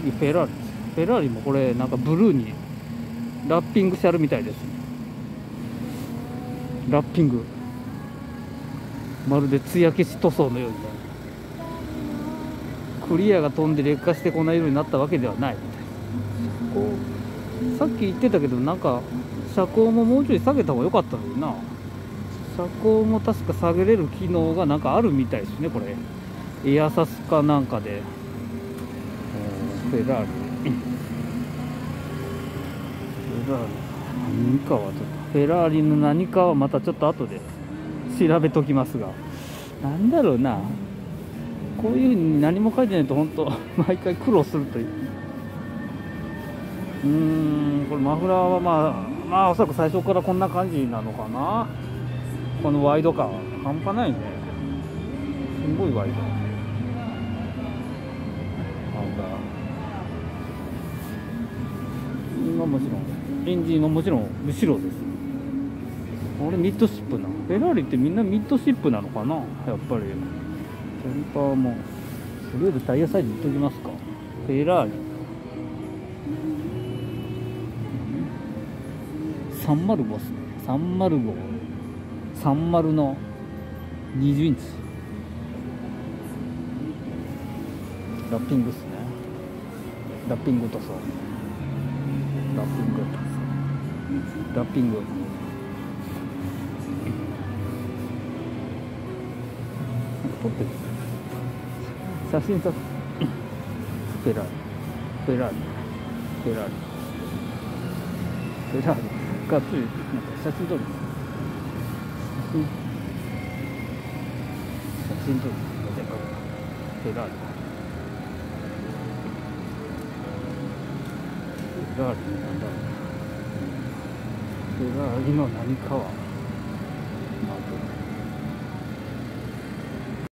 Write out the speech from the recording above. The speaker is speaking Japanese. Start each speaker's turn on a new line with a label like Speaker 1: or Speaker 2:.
Speaker 1: 次フェラーリです。フェラーリもこれなんかブルーにラッピングしてあるみたいです。ラッピング、まるで艶消し塗装のようにね。クリアが飛んで劣化してこんな色になったわけではないみたいな。こうさっき言ってたけど、なんか車高ももうちょい下げた方が良かったのにな。車高も確か下げれる機能がなんかあるみたいですね、これ。エアサスかなんかで。フェラーリ。フェラーリ。何かはちょっと。フェラーリの何かはまたちょっと後で調べときますが。なんだろうな。こういう風に何も書いてないと本当毎回苦労するという。これマフラーはまあおそらく最初からこんな感じなのかな。このワイド感半端ないね。すごいワイド。今もちろんエンジンはもちろん後ろです。これミッドシップな。フェラーリってみんなミッドシップなのかな、やっぱり。キャリパーもとりあえずタイヤサイズいっときますか。フェラーリ305ですね。305、30の20インチラッピングですね。ラッピング塗装、ラッピングラッピング。撮ってる写真撮って。フェラーリフェラーリフェラーリフェラーリがっつりなんか写真撮る。写真撮る。フェラーリフェラーリなんだろう。フェラーリの何かは